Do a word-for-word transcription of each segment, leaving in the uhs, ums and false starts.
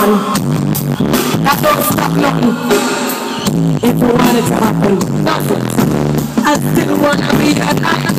on. That don't stop nothing. If you want it to happen, does it? I still wanna be a lion.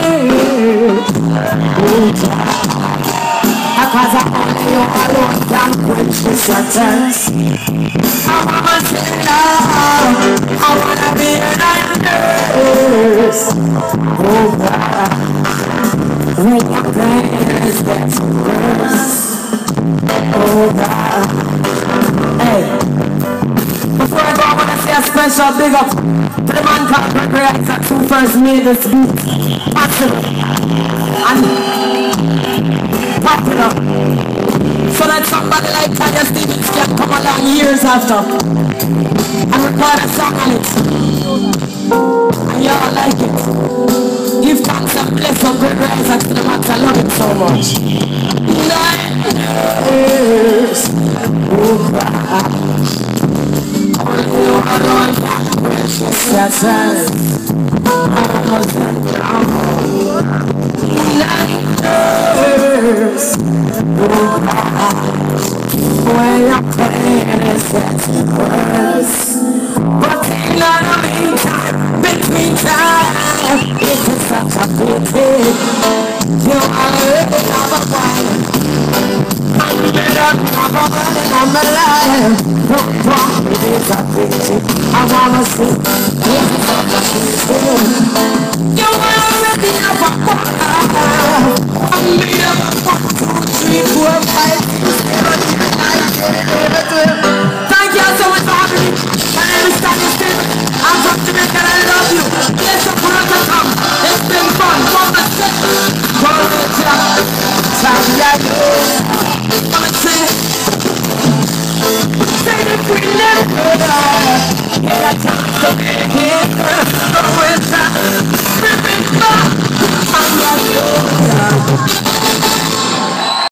Because I only you alone can quench this thirst. I wanna say love. I wanna be a lioness. Oh God, when your prayers get worse. Oh God, hey. Before I go, I wanna say a special big up to the man called Gregory Isaacs who first made this beat possible and popular, so that somebody like Tanya Stevens can come along years after and record a song on it, and y'all like it. Give thanks and bless up Gregory Isaacs to the max. I love it so much. Yes. Oh God. You alone can precious yourself. Almost in trouble. Lighters. Oh God. When your pain is getting worse. But in the meantime, between time, it is such a pity. You already have a wife. I'm better than I'm alive. Don't talk, it is a pity. I wanna see. You already have a wife. I'm better than one, two, three, four, five, six, seven, eight, nine, ten. Thank you so much for having me. My name is Tanya Stevens. I'm from Jamaica and I love you. Yes, I'm from Rotterdam. It's been fun. From the set. From the top. Tanya, I'm a say. Say if we never